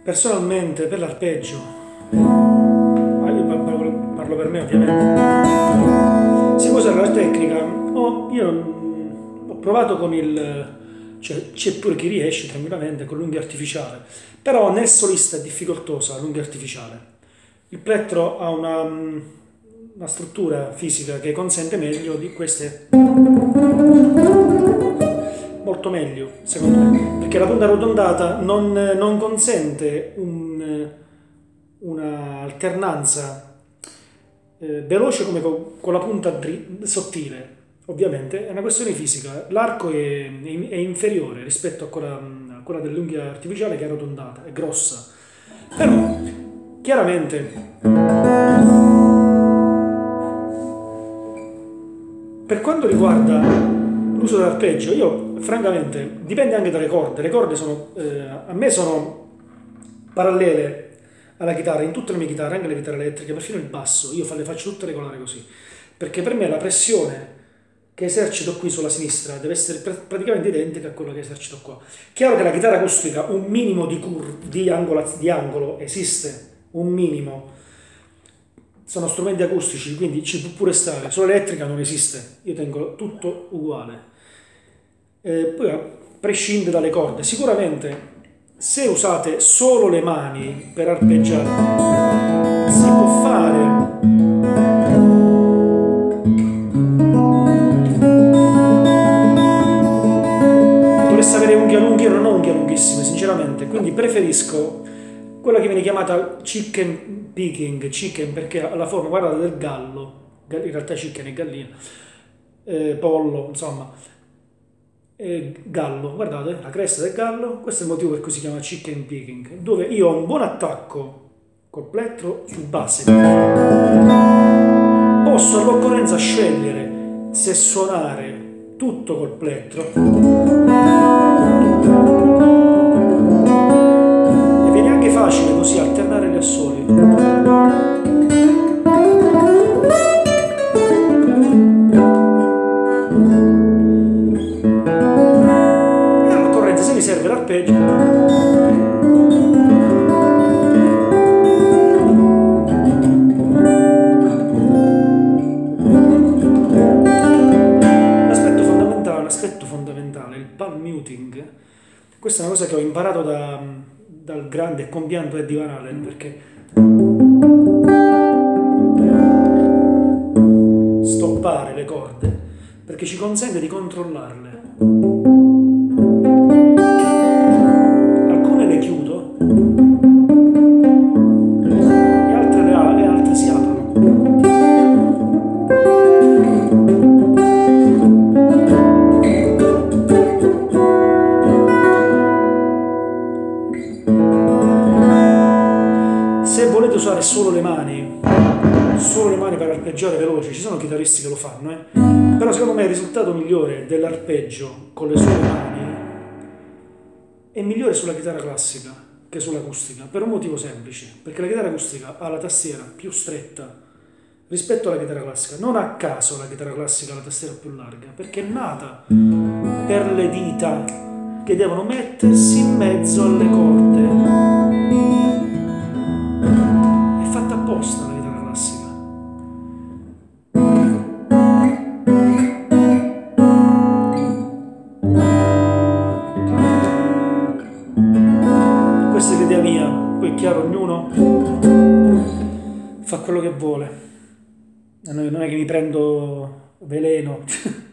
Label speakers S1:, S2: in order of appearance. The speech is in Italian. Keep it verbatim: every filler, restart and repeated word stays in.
S1: Personalmente per l'arpeggio, ma io parlo, parlo per me ovviamente, si può usare la tecnica, oh, io ho provato con il, cioè c'è pure chi riesce tranquillamente con l'unghia artificiale, però nel solista è difficoltosa l'unghia artificiale. Il plettro ha una, una struttura fisica che consente meglio di queste, molto meglio secondo me, perché la punta arrotondata non, non consente un, una alternanza eh, veloce come con, con la punta dri- sottile. Ovviamente è una questione fisica, l'arco è, è, è inferiore rispetto a quella, a quella dell'unghia artificiale che è arrotondata, è grossa, però chiaramente per quanto riguarda l'uso dell'arpeggio, io francamente dipende anche dalle corde. Le corde sono, eh, a me sono parallele alla chitarra, in tutte le mie chitarre, anche le chitarre elettriche, perfino il basso, io le faccio tutte regolari così, perché per me la pressione che esercito qui sulla sinistra deve essere pr- praticamente identica a quella che esercito qua. Chiaro che la chitarra acustica un minimo di, cur- di, angolo, di angolo esiste, un minimo. Sono strumenti acustici, quindi ci può pure stare. Sull'elettrica non esiste, io tengo tutto uguale. Eh, poi prescinde dalle corde. Sicuramente se usate solo le mani per arpeggiare si può fare. Dovreste avere unghie lunghe, io non ho unghie lunghissime sinceramente, quindi preferisco quella che viene chiamata chicken picking, chicken perché ha la forma, guardate, del gallo, in realtà chicken è gallina, eh, pollo, insomma, eh, gallo, guardate, la cresta del gallo, questo è il motivo per cui si chiama chicken picking, dove io ho un buon attacco col plettro su base, posso all'occorrenza scegliere se suonare tutto col plettro e viene anche facile così alternare gli assoli. E all'occorrenza se mi serve l'arpeggio il palm muting, questa è una cosa che ho imparato da, dal grande e compianto Eddie Van Halen, perché stoppare le corde perché ci consente di controllarle. Alcune le chiudo e altre, le, e altre si aprono. Se volete usare solo le mani, solo le mani per arpeggiare veloce, ci sono chitarristi che lo fanno, eh? Però secondo me il risultato migliore dell'arpeggio con le sole mani è migliore sulla chitarra classica che sull'acustica, per un motivo semplice, perché la chitarra acustica ha la tastiera più stretta rispetto alla chitarra classica. Non a caso la chitarra classica ha la tastiera più larga, perché è nata per le dita che devono mettersi in mezzo alle corde. È fatta apposta la chitarra classica. Questa è l'idea mia, poi è chiaro, ognuno fa quello che vuole. Non è che mi prendo veleno.